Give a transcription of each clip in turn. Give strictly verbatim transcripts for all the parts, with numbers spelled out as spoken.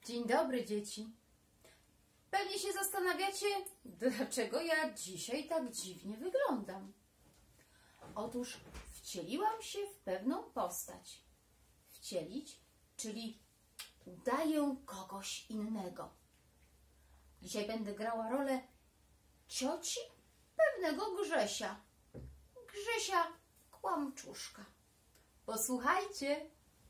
Dzień dobry, dzieci. Pewnie się zastanawiacie, dlaczego ja dzisiaj tak dziwnie wyglądam. Otóż wcieliłam się w pewną postać. Wcielić, czyli udaję kogoś innego. Dzisiaj będę grała rolę cioci pewnego Grzesia. Grzesia kłamczuszka. Posłuchajcie.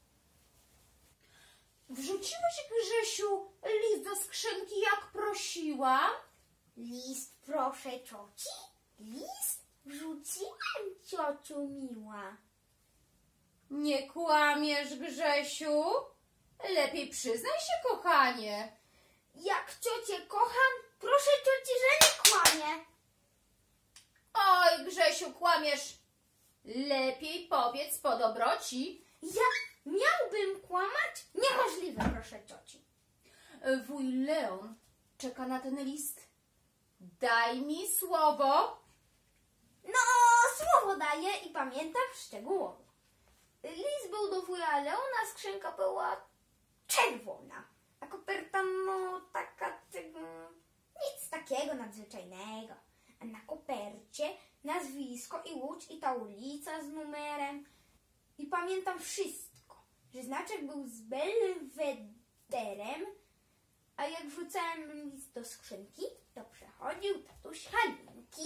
Wrzuciłeś, Grzesiu, list do skrzynki, jak prosiłam? List, proszę cioci? List? Wrzuciłem, ciociu miła. Nie kłamiesz, Grzesiu? Lepiej przyznaj się, kochanie. Jak ciocię kocham, proszę cioci, że nie kłamie. Oj, Grzesiu, kłamiesz. Lepiej powiedz po dobroci. Ja miałbym kłamać? Niemożliwe, proszę cioci. Wuj Leon czeka na ten list. Daj mi słowo. No, słowo daję i pamiętam szczegółowo. List był do wuja Leona, skrzynka była czerwona, a koperta no taka, nic takiego nadzwyczajnego. A na kopercie nazwisko i łódź i ta ulica z numerem. I pamiętam wszystko, że znaczek był z belwederem, a jak wrzucałem list do skrzynki, to przechodził tatuś Halinki.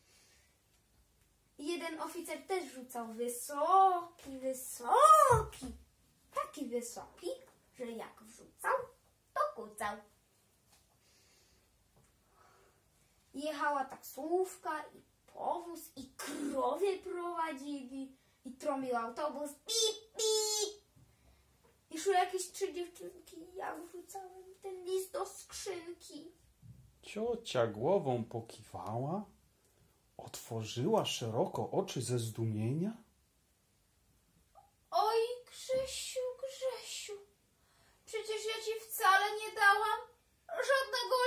Jeden oficer też rzucał wysoki, wysoki, taki wysoki, że jak wrzucał, to kucał. Jechała taksówka i powóz i krowie prowadzili i trąbił autobus pip, pip. I szły jakieś trzy dziewczynki i ja wrzucałem ten list do skrzynki. Ciocia głową pokiwała, otworzyła szeroko oczy ze zdumienia. Oj, Grzesiu, Grzesiu, przecież ja ci wcale nie dałam żadnego